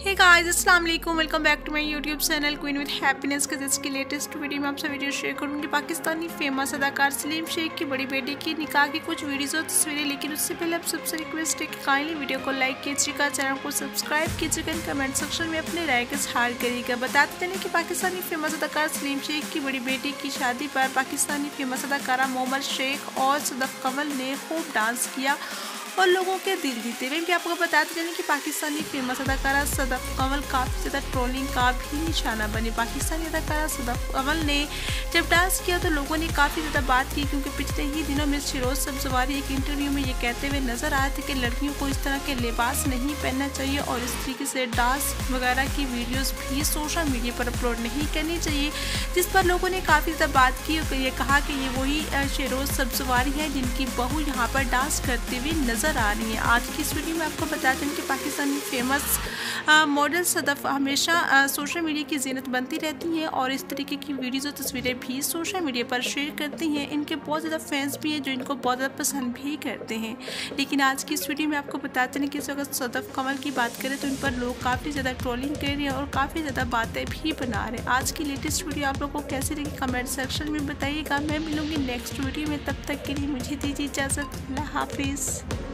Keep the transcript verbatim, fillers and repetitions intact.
हे guys, अस्सलाम वालेकुम, welcome back to my YouTube channel Queen with Happiness के जिस की लेटेस्ट वीडियो में आपसे वीडियो शेयर करूंगी पाकिस्तानी फेमस अदाकार सलीम शेख की बड़ी बेटी की निकाह की कुछ वीडियोस और तस्वीरें। लेकिन उससे पहले आप सबसे रिक्वेस्ट है कि काइंडली वीडियो को लाइक कीजिएगा, चैनल को सब्सक्राइब कीजिएगा, कमेंट सेक्शन में अपने राय का इजहार करिएगा। बताते चलें कि पाकिस्तानी फेमस अदाकार सलीम शेख की बड़ी बेटी की शादी पर पाकिस्तानी फेमस अदाकारा मोहम्मद शेख और सदफ कमल ने खूब डांस किया और लोगों के दिल जीते। वहीं भी आपको बताते चलें कि पाकिस्तानी फेमस अदाकारा सदफ कमल काफ़ी ज़्यादा ट्रोलिंग का भी निशाना बनी। पाकिस्तानी अदाकारा सदफ कमल ने जब डांस किया तो लोगों ने काफ़ी ज़्यादा बात की, क्योंकि पिछले ही दिनों में शिरोज सब्जवारी एक इंटरव्यू में ये कहते हुए नजर आए थे कि लड़कियों को इस तरह के लिबास नहीं पहनना चाहिए और इस तरीके से डांस वगैरह की वीडियोज़ भी सोशल मीडिया पर अपलोड नहीं करनी चाहिए, जिस पर लोगों ने काफ़ी ज़्यादा बात की और ये कहा कि ये वही शिरोज सब्जवारी है जिनकी बहू यहाँ पर डांस करते हुए नजर आ रही है। आज की इस वीडियो में आपको बताते हैं कि पाकिस्तानी फेमस मॉडल सदफ हमेशा आ, सोशल मीडिया की जीनत बनती रहती हैं और इस तरीके की वीडियोस और तस्वीरें भी सोशल मीडिया पर शेयर करती हैं। इनके बहुत ज़्यादा फैंस भी हैं जो इनको बहुत ज़्यादा पसंद भी करते हैं। लेकिन आज की इस वीडियो में आपको बताते हैं कि इस वक्त सदफ कमल की बात करें तो इन पर लोग काफ़ी ज़्यादा ट्रोलिंग कर रहे हैं और काफ़ी ज़्यादा बातें भी बना रहे हैं। आज की लेटेस्ट वीडियो आप लोगों को कैसी लगी कमेंट सेक्शन में बताइएगा। मैं मिलूँगी नेक्स्ट वीडियो में, तब तक के लिए मुझे दीजिए इजाज़त। अल्लाह हाफिज़।